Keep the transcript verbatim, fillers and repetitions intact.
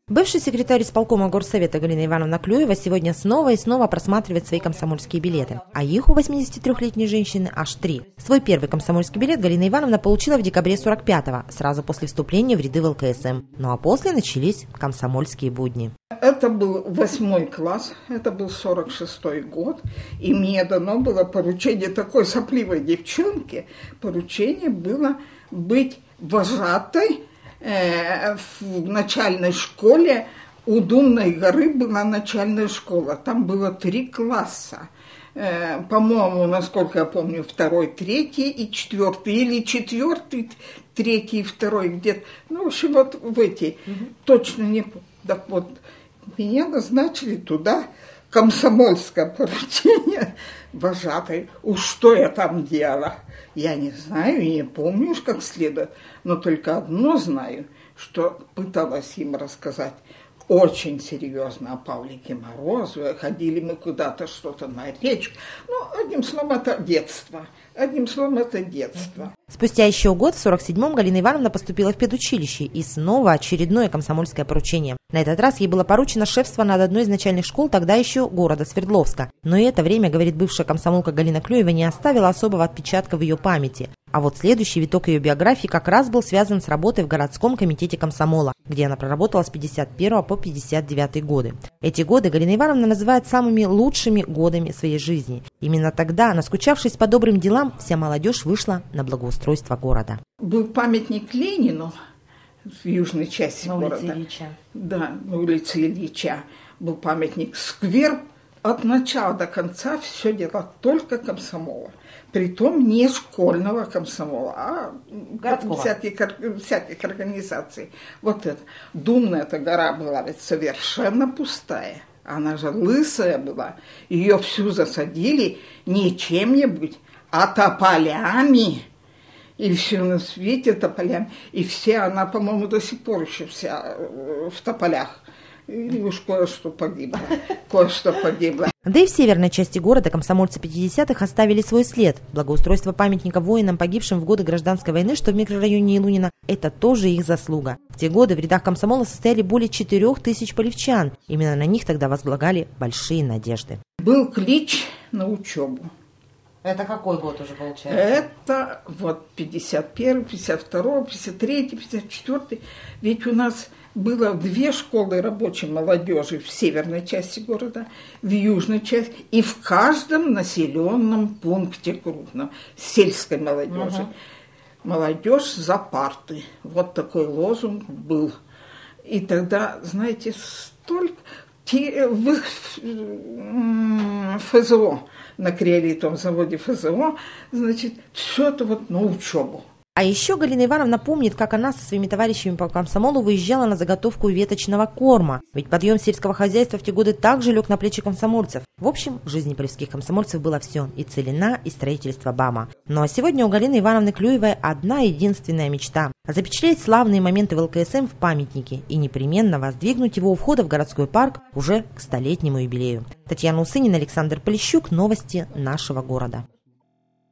Бывший секретарь исполкома горсовета Галина Ивановна Клюева сегодня снова и снова просматривает свои комсомольские билеты. А их у восьмидесятитрёхлетней женщины аж три. Свой первый комсомольский билет Галина Ивановна получила в декабре сорок пятого, сразу после вступления в ряды ВЛКСМ. Ну а после начались комсомольские будни. Это был восьмой класс, это был сорок шестой год, и мне дано было поручение такой сопливой девчонки. Поручение было быть вожатой э, в начальной школе. У Думной горы была начальная школа, там было три класса. Э, по-моему, насколько я помню, второй, третий и четвертый, или четвертый, третий и второй где-то. Ну, в общем, вот в эти, угу. Точно не помню. Так вот, меня назначили туда, комсомольское поручение вожатой. Уж что я там делала, я не знаю и не помню уж как следует, но только одно знаю, что пыталась им рассказать очень серьезно о Павлике Морозове. Ходили мы куда-то, что-то на речку. Ну, одним словом, это детство. Одним словом, это детство. Спустя еще год, в сорок седьмом, Галина Ивановна поступила в педучилище, и снова очередное комсомольское поручение. На этот раз ей было поручено шефство над одной из начальных школ тогда еще города Свердловска. Но и это время, говорит бывшая комсомолка Галина Клюева, не оставило особого отпечатка в ее памяти. А вот следующий виток ее биографии как раз был связан с работой в городском комитете комсомола, где она проработала с пятьдесят первого по пятьдесят девятый годы. Эти годы Галина Ивановна называет самыми лучшими годами своей жизни. Именно тогда, наскучавшись по добрым делам, вся молодежь вышла на благоустройство города. Был памятник Ленину в южной части на города. улице Ильича. Да, на улице Ильича был памятник. Сквер от начала до конца все дело только комсомола. Притом не школьного комсомола, а всяких, всяких организаций. Вот это. Думная эта гора была ведь совершенно пустая. Она же лысая была. Ее всю засадили не чем-нибудь, а тополями. И все на свете тополями. И все, она, по-моему, до сих пор еще вся в тополях. И уж кое-что погибло. Кое-что погибло. Да и в северной части города комсомольцы пятидесятых оставили свой след. Благоустройство памятника воинам, погибшим в годы гражданской войны, что в микрорайоне Илунина, это тоже их заслуга. В те годы в рядах комсомола состояли более четырех тысяч полевчан. Именно на них тогда возлагали большие надежды. Был клич на учебу. Это какой год уже получается? Это вот пятьдесят первый, пятьдесят второй, пятьдесят третий, пятьдесят четвёртый. Ведь у нас было две школы рабочей молодежи в северной части города, в южной части, и в каждом населенном пункте крупном сельской молодежи. Угу. Молодежь за парты. Вот такой лозунг был. И тогда, знаете, столько... В ФЗО, на криолитовом заводе ФЗО, значит, все это вот на учебу. А еще Галина Ивановна помнит, как она со своими товарищами по комсомолу выезжала на заготовку веточного корма. Ведь подъем сельского хозяйства в те годы также лег на плечи комсомольцев. В общем, в жизни полевских комсомольцев было все. И целина, и строительство БАМа. Ну а сегодня у Галины Ивановны Клюевой одна единственная мечта – запечатлеть славные моменты ВЛКСМ в памятнике и непременно воздвигнуть его у входа в городской парк уже к столетнему юбилею. Татьяна Усынина, Александр Полищук. Новости нашего города.